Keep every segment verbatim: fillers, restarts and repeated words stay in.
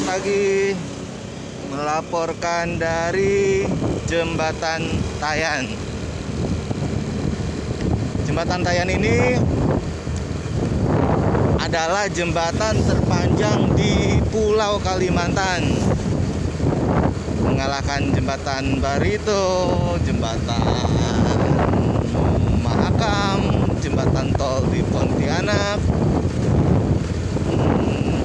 Selamat pagi, melaporkan dari Jembatan Tayan. Jembatan Tayan ini adalah jembatan terpanjang di Pulau Kalimantan, mengalahkan jembatan Barito, jembatan Mahakam, jembatan tol di Pontianak. Hmm,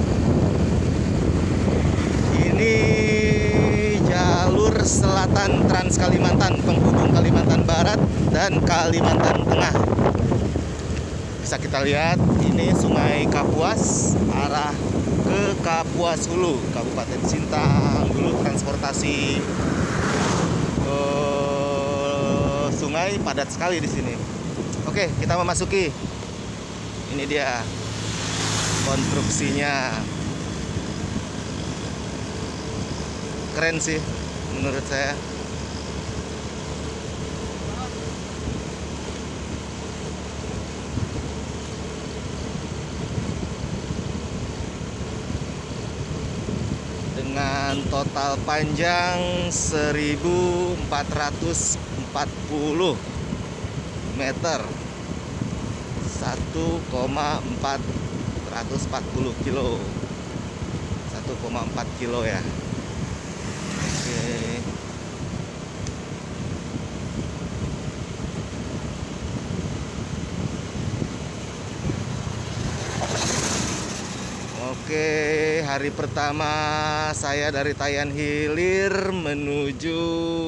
ini jalur selatan Trans Kalimantan, penghubung Kalimantan Barat dan Kalimantan Tengah. Bisa kita lihat ini Sungai Kapuas arah ke Kapuas Hulu, Kabupaten Sintang. Dulu transportasi ke sungai padat sekali di sini. Oke, kita memasuki. Ini dia konstruksinya. Keren sih menurut saya. Dengan total panjang seribu empat ratus empat puluh meter, satu koma empat kilo, satu koma empat kilo ya. Oke. Oke, hari pertama saya dari Tayan Hilir menuju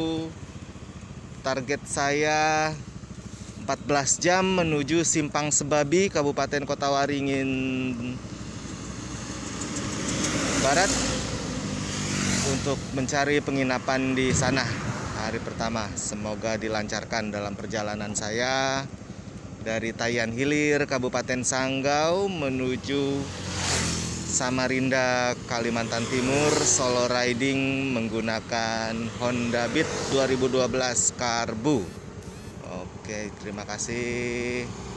target saya empat belas jam menuju Simpang Sebabi, Kabupaten Kota Waringin Barat, untuk mencari penginapan di sana hari pertama. Semoga dilancarkan dalam perjalanan saya dari Tayan Hilir, Kabupaten Sanggau menuju Samarinda, Kalimantan Timur, solo riding menggunakan Honda Beat dua ribu dua belas Karbu. Oke, terima kasih.